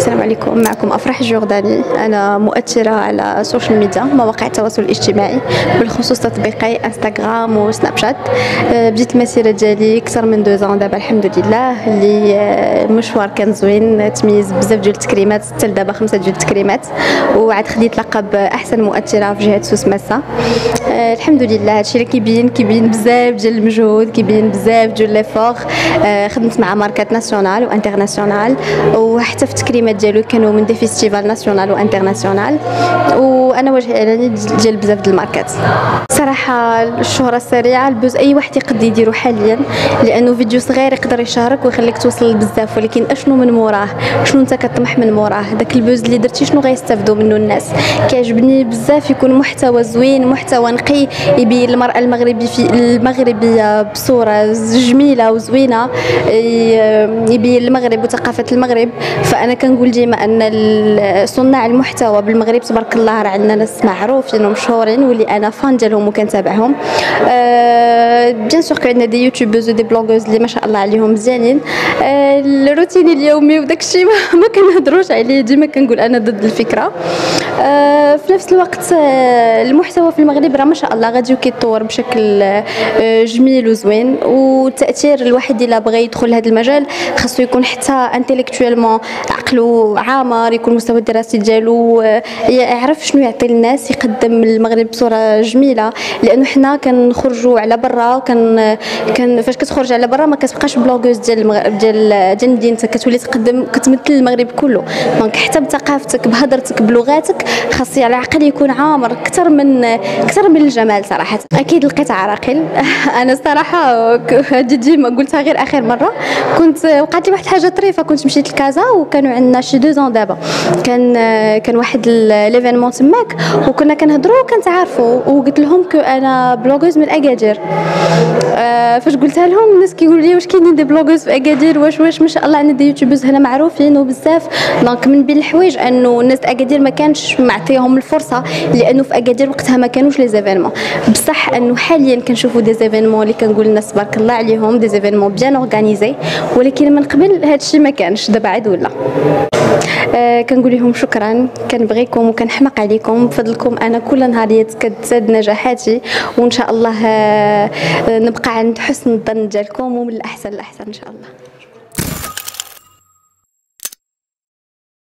السلام عليكم، معكم أفراح الجرداني. أنا مؤثرة على السوشيال ميديا، مواقع التواصل الاجتماعي، بالخصوص تطبيقي انستغرام وسناب شات. بديت المسيرة ديالي أكثر من 2 دابا الحمد لله، اللي مشوار كان زوين، تميز بزاف ديال التكريمات، حتى دابا 5 ديال التكريمات، وعاد خديت لقب أحسن مؤثرة في جهة سوس مسا. الحمد لله. هادشي اللي كيبين بزاف ديال المجهود، كيبين بزاف ديال ليفور. خدمت مع ماركات ناسيونال وانترناسيونال، وحتى في التكريمات ديالو كانوا من دي فيستيفال ناسيونال وانترناسيونال، وانا وجه اعلاني ديال بزاف ديال الماركات. صراحه الشهره السريعه البوز اي واحد يقدر يديرو حاليا، لانه فيديو صغير يقدر يشارك ويخليك توصل بزاف، ولكن اشنو من موراه، شنو انت كطمح من موراه، داك البوز اللي درتي شنو غيستافدوا منه الناس. كيعجبني بزاف يكون محتوى زوين، محتوى نقي، يبين المراه المغربيه بصوره جميله وزوينه، يبين المغرب وثقافه المغرب. فانا كنقول ديما ان صناع المحتوى بالمغرب تبارك الله راه عندنا ناس معروفين ومشهورين، واللي انا فان ديالهم وكنتابعهم. بيان سور عندنا دي يوتيوبرز ودي بلوغرز اللي ما شاء الله عليهم مزيانين. الروتين اليومي وداك الشيء ما كنهضروش عليه، ديما كنقول انا ضد الفكره. في نفس الوقت المحتوى في المغرب راه ما شاء الله غادي وكيتطور بشكل جميل وزوين، والتاثير الواحد الا بغى يدخل لهذا المجال خاصو يكون حتى انتيليكتويلمون عقله عامر، يكون المستوى الدراسي ديالو يعرف شنو يعطي للناس، يقدم المغرب بصوره جميله. لانه حنا كنخرجوا على برا، كان فاش كتخرج على برا ما كتبقاش بلوغوز ديال المغرب ديال مدينتك، كتولي كتمثل المغرب كله. دونك حتى بثقافتك بهضرتك بلغاتك خاص العقل يكون عامر اكثر من الجمال صراحه. اكيد لقيت عراقل. انا الصراحه هادي ديما قلتها غير اخر مره، وقعت لي واحد الحاجه طريفه. كنت مشيت لكازا وكانوا عندنا شي 2 دابا، كان واحد ليفينمون تماك، وكنا كنهضروا وكنتعارفوا، وقلت لهم كو انا بلوغوز من اكادير. فاش قلتها لهم الناس كيقولوا لي واش كاينين دي بلوغوز في اكادير، واش ما شاء الله عندنا دي يوتيوبرز هنا معروفين وبزاف. دونك من بين الحوايج انه الناس اكادير ما كانش معطيهم الفرصه، لانه في اكادير وقتها ما كانوش لي زيفينمون. بصح انه حاليا كنشوفوا دي زيفينمون اللي كنقول الناس تبارك الله عليهم، دي زيفينمون بيان اورغانيزي، ولكن من قبل هادشي ما كانش، دابا عاد ولا. كنقول لهم شكرا، كنبغيكم وكنحماق عليكم، بفضلكم انا كل نهاريات كتزاد نجاحاتي، وان شاء الله نبقى عند حسن الظن ديالكم، ومن الاحسن للاحسن ان شاء الله.